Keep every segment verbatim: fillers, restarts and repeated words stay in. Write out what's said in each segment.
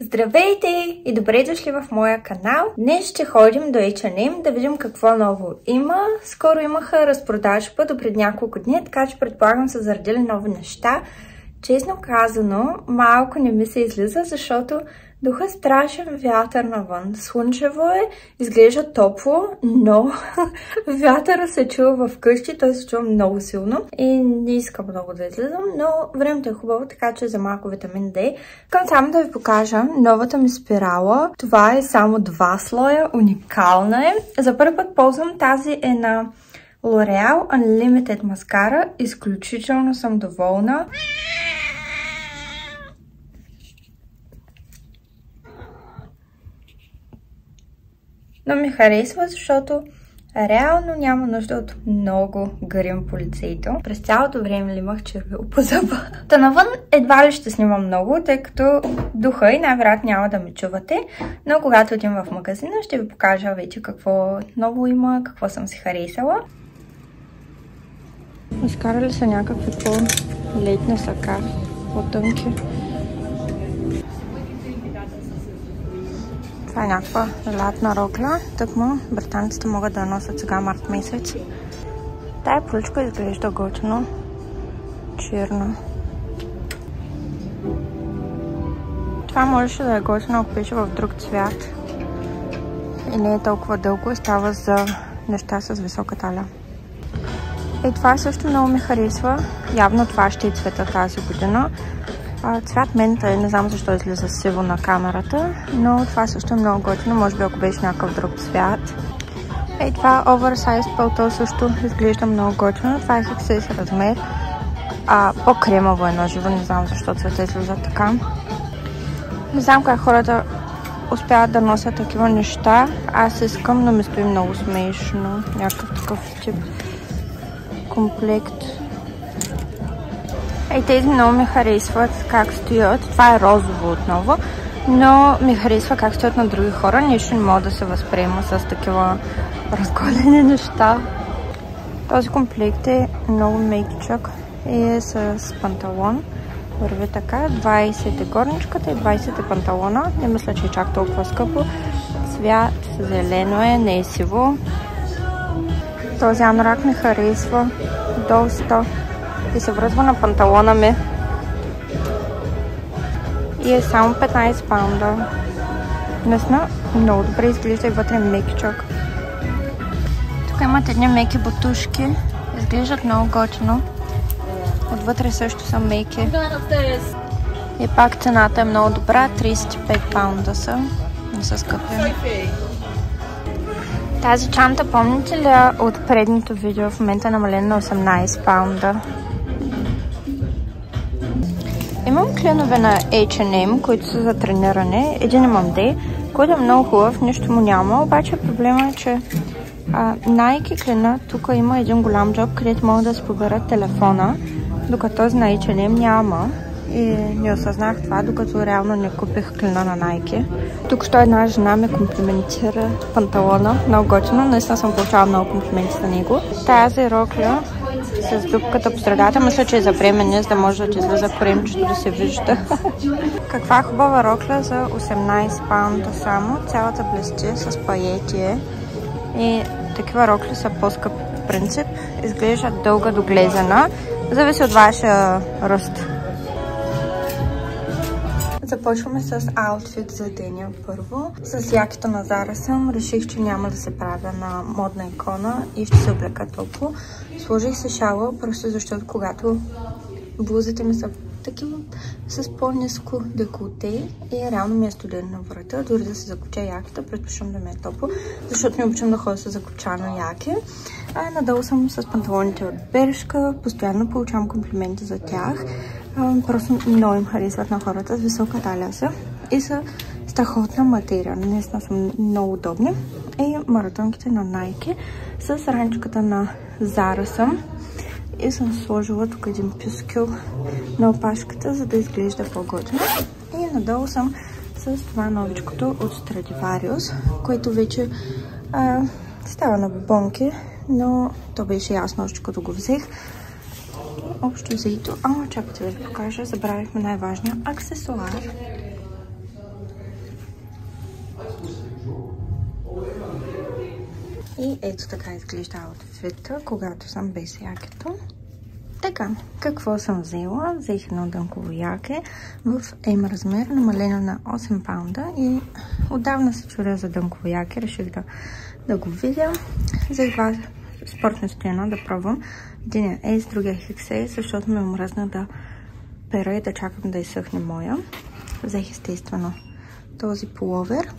Здравейте и добре дошли в моя канал. Днес ще ходим до Ейч енд Ем да видим какво ново има. Скоро имаха разпродажба до пред няколко дни, така че предполагам са заредили нови неща. Честно казано, малко не ми се излиза, защото духа страшен вятър навън. Слънчево е, изглежда топло, но вятъра се чува вкъщи, той се чува много силно и не искам много да излизам, но времето е хубаво, така че за малко витамин Д. Искам само да ви покажа новата ми спирала. Това е само два слоя, уникална е. За първи път ползвам тази е на L'Oreal Unlimited маскара. Изключително съм доволна. Но ми харесва, защото реално няма нужда от много грим по лицето. През цялото време ли имах червил по зъба. Та навън едва ли ще снимам много, тъй като духа и най-вероятно няма да ме чувате. Но когато отидем в магазина, ще ви покажа вече какво ново има, какво съм си харесала. Изкарали са някакви по-летни сака, по-тънки. Това е някаква лятна рокля, тъкмо британците могат да носят сега март месец. Тая поличка изглежда готино, черна. Това можеше да е готино, ако беше в друг цвят и не е толкова дълго и става за неща с висока талия. И това също много ми харесва. Явно това ще е цвета тази година. Цвят мента е, не знам защо излиза сиво на камерата, но това също е много готино, може би ако беше някакъв друг цвят. И това oversized пълто също изглежда много готино, това е икс ес размер, а по-кремово е на живо, не знам защо цвета излиза така. Не знам как хората успяват да носят такива неща, аз искам, но ми стои много смешно, някакъв такъв тип комплект. И тези много ми харесват как стоят. Това е розово отново, но ми харесва как стоят на други хора. Нещо не мога да се възприема с такива разголени неща. Този комплект е много мекичък и е с панталон. Върви така. двайсет е горничката и двайсет е панталона. Не мисля, че е чак толкова скъпо. Цвят зелено е, не е сиво. Този анорак ми харесва доста. И се връзва на панталона ми. И е само петнайсет паунда. Наистина много добре изглежда и вътре мекичък. Тук имат едни меки бутушки. Изглеждат много готино. Отвътре също са меки. И пак цената е много добра. трийсет и пет паунда са. Не са скъпи. Тази чанта, помните ли от предното видео? В момента е намалена на осемнайсет паунда. Имам кленове на Ейч енд Ем, които са за трениране. Един имам Д, който е много хубав, нищо му няма. Обаче проблема е, че а, Nike клена, тук има един голям джоб, където могат да си поберат телефона, докато този на Ейч енд Ем няма. И не осъзнах това, докато реално не купих клена на Nike. Тук що една жена ме комплиментира панталона, много готино, наистина съм получавала много комплименти за него. Тази рокля с дупката по средата, мисля, че е за бременни, за да може да ти излиза коремчето да се вижда. Каква хубава рокля за осемнайсет паунда само, цялата блести с паети е. И такива рокли са по-скъпи по принцип, изглеждат дълга доглезена, зависи от вашия ръст. Започваме с аутфит за деня първо. С якито на Зара съм. Реших, че няма да се правя на модна икона и ще се облека топло. Сложих се шала, просто защото когато блузите ми са такива с по-ниско деколте и реално ми е студено на врата. Дори да се закоча якито, предпочитам да ми е топло, защото не обичам да ходя с закочано яки. А надолу съм с панталоните от Бершка. Постоянно получавам комплименти за тях. Просто много им харесват на хората, с висока талия са и са страхотна материя. Наистина са много удобни. И маратонките на Nike с ранчката на Zara съм. И съм сложила тук един пюскил на опашката, за да изглежда по-готино. И надолу съм с това новичкото от Stradivarius, което вече а, става на бомбонки, но то беше ясно още като го взех. Общо взето, ама чакайте да ви покажа, забравихме най-важния аксесуар. И ето така изглежда аутфита, когато съм без якето. Така, какво съм взела? Взех едно дънково яке в ем размер, намалено на осем паунда и отдавна се чудя за дънково яке, реших да, да го видя. Взех два спортни стояна да пробвам. Един е ес, другия е икс ес, защото ме омръзна да пера и да чакам да изсъхне моя. Взех естествено този пуловер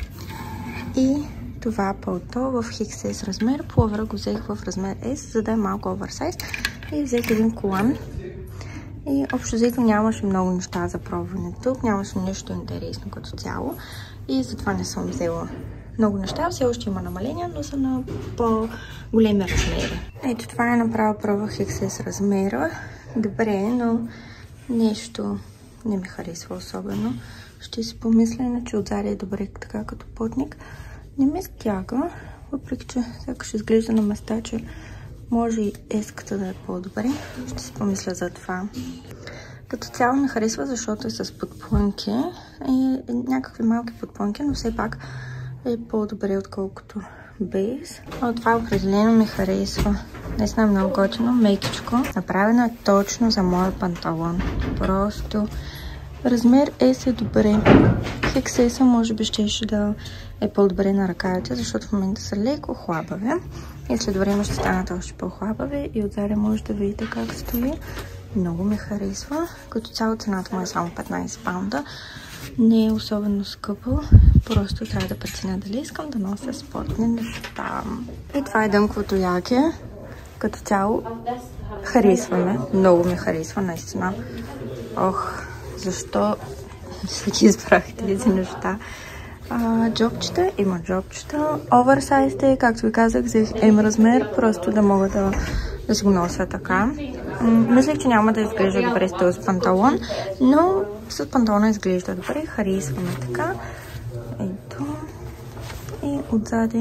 и това пълто в икс ес размер. Пуловера го взех в размер ес, за да е малко оверсайз. И взех един колан. И общо взето нямаше много неща за пробване тук. Нямаше нищо интересно като цяло. И затова не съм взела много неща. Все още има намаления, но са на по-големи размери. Ето това е направо пробвах икс ес размера. Добре, но нещо не ми харесва особено. Ще си помисля, иначе отзади е добре така като плътник. Не ме стяга, въпреки че сега ще изглежда на места, че може и еската да е по-добре. Ще си помисля за това. Като цяло не харесва, защото е с подплънки. И някакви малки подплънки, но все пак е по-добре, отколкото без. А това определено ми харесва. Наистина е много готино, мекичко. Направено е точно за моя панталон. Просто размер ес е добре. икс ес може би ще да е по-добре на ръкавите, защото в момента са леко хлабави. И след време ще станат още по-хлабави и отзади може да видите как стои. Много ми харесва. Като цяло цената му е само петнайсет паунда. Не е особено скъпо. Просто трябва да преценя дали искам да нося спортни неща. И това е дънковото яке. Като цяло харесваме. Много ми харесва, наистина. Ох, защо се ги избрах тези неща? А, джобчета, има джобчета. Оверсайзте, както ви казах, взех ем размер, просто да мога да, да си го нося така. Мислех, че няма да изглежда добре с този панталон, но с панталона изглежда добре, харесваме така. Ето. И отзади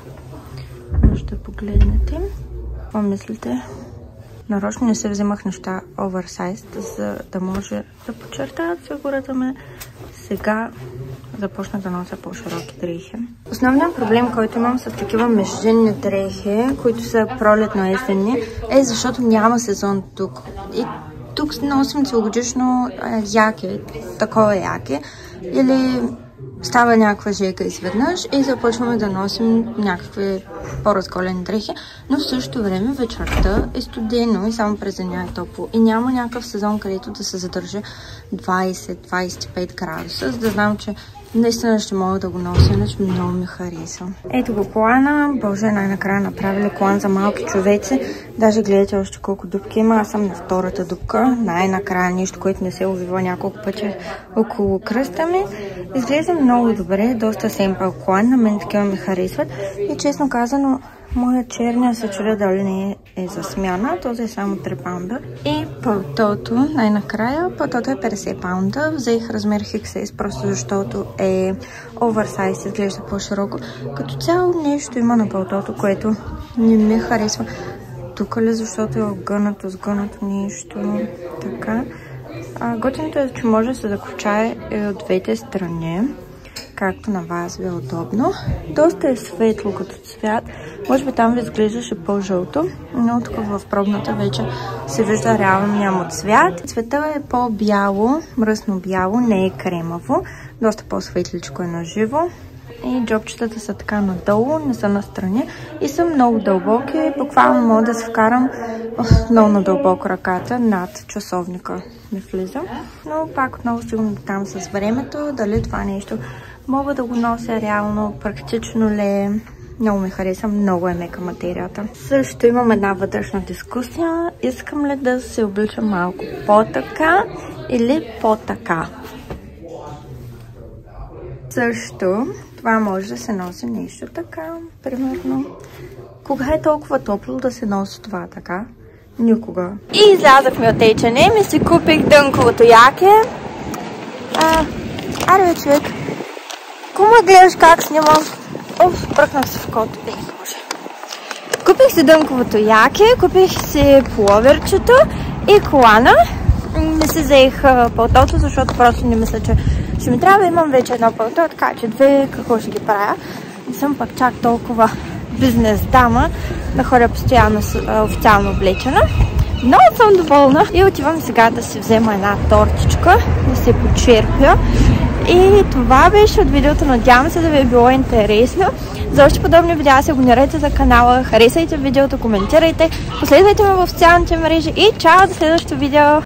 може да погледнете. Какво мислите? Нарочно не се вземах неща оверсайз, за да може да подчертаят фигурата ме. Сега започнах да нося по-широки дрехи. Основният проблем, който имам с такива междинни дрехи, които са пролетно-есенни, е защото няма сезон тук. И тук носим целогодишно яке, такова яке. Или става някаква жека изведнъж и започваме да носим някакви по-разголени дрехи, но в същото време вечерта е студено и само през деня е топло. И няма някакъв сезон, където да се задържа двайсет до двайсет и пет градуса, за да знам, че наистина ще мога да го нося, иначе много ми харесва. Ето го колана. Боже, най-накрая направили колан за малки човеци. Даже гледате още колко дупки има. Аз съм на втората дупка. Най-накрая нещо, което не се увива няколко пъти около кръста ми. Изглежда много добре. Доста семпъл колан. На мен такива ми харесват. И честно казано, моя черния се чудя дали не е за смяна. Този е само три паунда. И пълтото, най-накрая, пълтото е петдесет паунда. Взех размер икс ес, просто защото е оверсайз, изглежда по-широко. Като цяло нещо има на пълтото, което не ми харесва. Тук ли, защото е огънато, сгънато нещо. Така. А, готиното е, че може да се закопчае и от двете страни, както на вас ви е удобно. Доста е светло като цвят. Може би там ви изглеждаше по-жълто, но тук в пробната вече се вижда реалния му цвят. Цвета е по-бяло, мръсно бяло, не е кремаво. Доста по-светличко е на живо. И джобчетата са така надолу, не са настрани и са много дълбоки. Буквално мога да се вкарам в много надълбоко ръката, над часовника не влиза. Но пак отново сигурно там с времето, дали това нещо мога да го нося реално, практично ли е. Много ми хареса, много е мека материята. Също имам една вътрешна дискусия. Искам ли да се обличам малко по-така или по-така? Също това може да се носи нещо така, примерно. Кога е толкова топло да се носи това така? Никога. И излязахме от ейч енд ем и си купих дънковото яке. А, аре бе, човек. Кому гледаш как снимам? Оф, пръкнах се в кото. Ей, боже. Купих си дънковото яке, купих си пуловерчето и колана. Не си взех пълтото, защото просто не мисля, че ще ми трябва. Имам вече едно пълто, така че две какво ще ги правя. Не съм пък чак толкова бизнес дама да ходя постоянно официално облечена. Много съм доволна и отивам сега да си взема една тортичка, да се почерпя. И това беше от видеото. Надявам се да ви е било интересно. За още подобни видеа се абонирайте за канала, харесайте видеото, коментирайте, последвайте ме в социалните мрежи и чао до следващото видео!